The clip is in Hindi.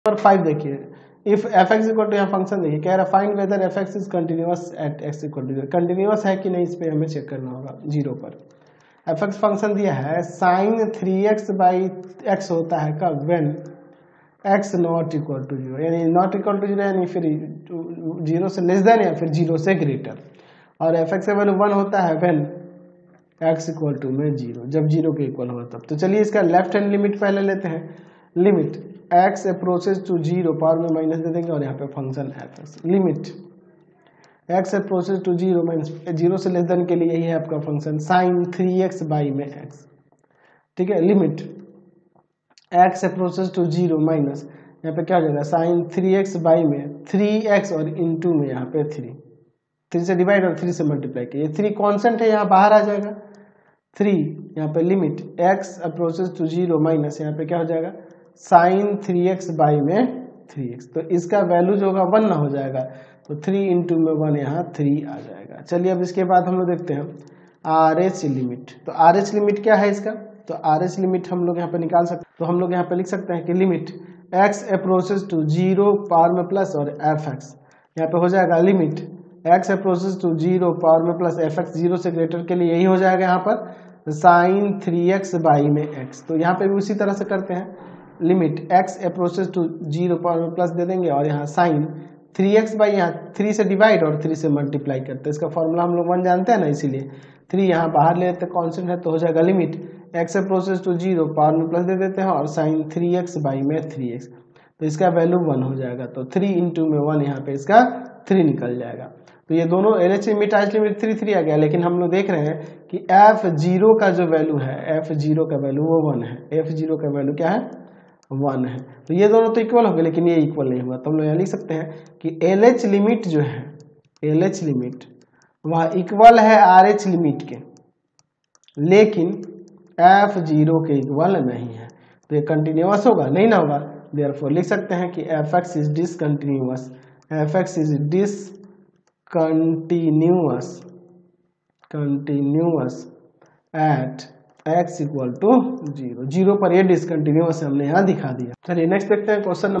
नंबर 5 देखिए, if f x equal to, यहाँ फंक्शन देखिए कह रहा है find whether f x is continuous at x equal to 0, continuous है कि नहीं इस पे हमें चेक करना होगा 0 पर। एफ एक्स फंक्शन दिया है साइन 3x बाई एक्स होता है कब, when x not equal to 0, यानी नॉट इक्वल टू 0 यानी फिर 0 से लेस देन या फिर 0 से ग्रेटर, और एफ एक्स का वैल्यू 1 होता है व्हेन एक्स इक्वल टू में 0, जब 0 के इक्वल होगा तब। तो चलिए इसका लेफ्ट हैंड लिमिट पहले लेते हैं, limit x approaches to 0, power में माइनस दे देंगे और यहाँ पे function f x, limit x approaches to 0 minus 0 से लेस देन के लिए यही है आपका फंक्शन साइन 3x बाई में एक्स, ठीक है। Limit x approaches to 0 minus यहाँ पे क्या हो जाएगा साइन 3x बाई में 3x और इनटू में यहाँ पे 3 से डिवाइड और 3 से मल्टीप्लाई किया, 3 कांस्टेंट है यहाँ बाहर आ जाएगा 3, यहाँ पे limit x approaches to 0 minus यहाँ पे क्या हो जाएगा साइन 3x बाई में 3x, तो इसका वैल्यू जो होगा 1 ना हो जाएगा, तो 3 इंटू में 1 यहाँ 3 आ जाएगा। चलिए अब इसके बाद हम लोग देखते हैं आर एच लिमिट। तो आर एच लिमिट क्या है इसका, तो आर एच लिमिट हम लोग यहाँ पे निकाल सकते हैं, तो हम लोग यहाँ पे लिख सकते हैं कि limit x approaches to 0 power में प्लस और एफ एक्स, यहाँ पे हो जाएगा limit x approaches to 0 power में प्लस एफ एक्स 0 से ग्रेटर के लिए यही हो जाएगा यहाँ पर साइन 3x बाई में x। तो यहाँ पे भी उसी तरह से करते हैं, limit x approaches to 0 power में प्लस दे देंगे और यहाँ साइन 3x बाई यहाँ 3 से डिवाइड और 3 से मल्टीप्लाई करते हैं, इसका फॉर्मूला हम लोग 1 जानते हैं ना, इसीलिए 3 यहाँ बाहर ले लेते हैं कॉन्स्टेंट है, तो हो जाएगा limit x approaches to 0 power में प्लस दे देते हैं और साइन 3x बाई में 3x, तो इसका वैल्यू 1 हो जाएगा, तो 3 इंटू में 1 यहाँ पे इसका 3 निकल जाएगा। तो ये दोनों एल एच लिमिट आज लिमिट 3 आ गया, लेकिन हम लोग देख रहे हैं कि एफ जीरो का जो वैल्यू है, एफ जीरो का वैल्यू वो 1 है, एफ जीरो का वैल्यू क्या है 1 है, तो ये दोनों तो इक्वल हो गए लेकिन ये इक्वल नहीं हुआ, तो हम लोग यहाँ लिख सकते हैं कि एल एच लिमिट जो है, एल एच लिमिट वह इक्वल है आर एच लिमिट के, लेकिन एफ जीरो के इक्वल नहीं है, तो ये कंटिन्यूअस होगा नहीं ना होगा, देयरफॉर लिख सकते हैं कि F x is discontinuous, F x is continuous at x equal to 0, 0 पर ये डिसकंटिन्यूअस हमने यहाँ दिखा दिया। चलिए नेक्स्ट देखते हैं क्वेश्चन